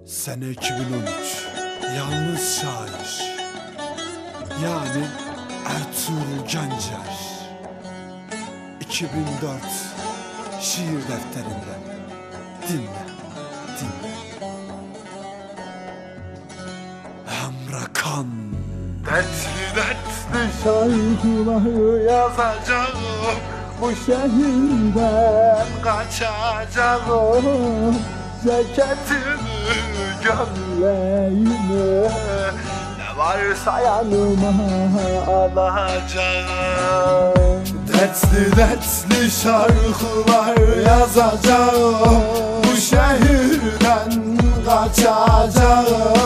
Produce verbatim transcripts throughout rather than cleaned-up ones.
Sene iki bin on üç. Yalnız şair, yani Ertuğrul Gencer. iki bin dört şiir defterinden. Dinle, dinle. Emre Kan. Dertli dertli şarkıları yazacağım, bu şehirden kaçacağım. Ceketimi, gömleğimi, ne varsa yanıma alacağım. Dertli dertli şarkılar yazacağım, bu şehirden kaçacağım.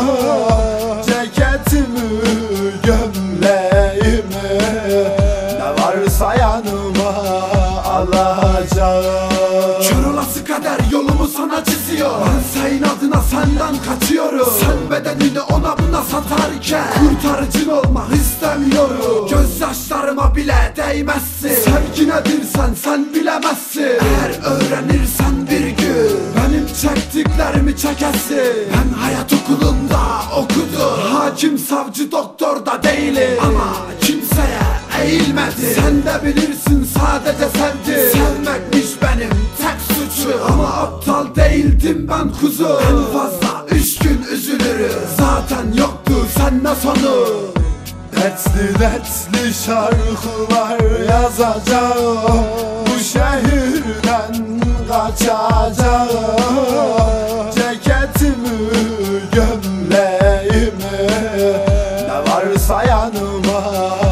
Ceketimi, gömleğimi, ne varsa yanıma alacağım. Kör olası kader yolumu sana çiziyor. Ben senin adına senden kaçıyorum. Sen bedenini ona buna satarken kurtarıcın olmak istemiyorum. Gözyaşlarıma bile değmezsin. Sevgi nedir sen sen bilemezsin. Eğer öğrenirsen bir gün benim çektiklerimi çekesin. Ben hayat okulunda okudum. Hakim, savcı, doktor da değilim ama kimseye eğilmedi. Sen de bilirsin sadece sevdim. Sevmekmiş benim tek suçum. Ama aptal değildim ben kuzu. En fazla üç gün üzülürüm. Zaten yoktu sende sonu. Dertli dertli şarkılar yazacağım, bu şehirden kaçacağım. Ceketimi, gömleğimi, ne varsa yanıma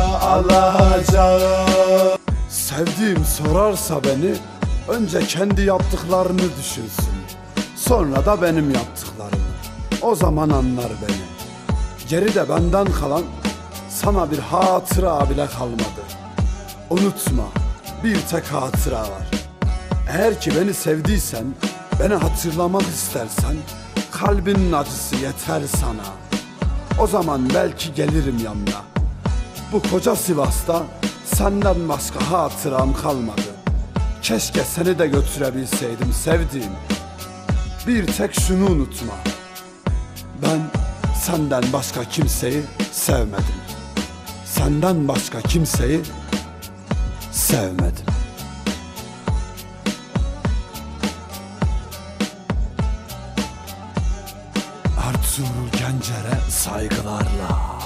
alacağım. Sevdiğim sorarsa beni, önce kendi yaptıklarını düşünsün. Sonra da benim yaptıklarımı. O zaman anlar beni. Geride benden kalan sana bir hatıra bile kalmadı. Unutma, bir tek hatıra var. Eğer ki beni sevdiysen, beni hatırlamak istersen, kalbinin acısı yeter sana. O zaman belki gelirim yanına. Bu koca Sivas'ta senden başka hatıram kalmadı. Keşke seni de götürebilseydim sevdiğim. Bir tek şunu unutma, ben senden başka kimseyi sevmedim. Senden başka kimseyi sevmedim. Ertuğrul Gencer'e saygılarla.